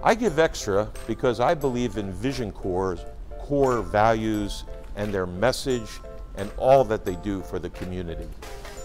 I give extra because I believe in VisionCorps' core values and their message and all that they do for the community.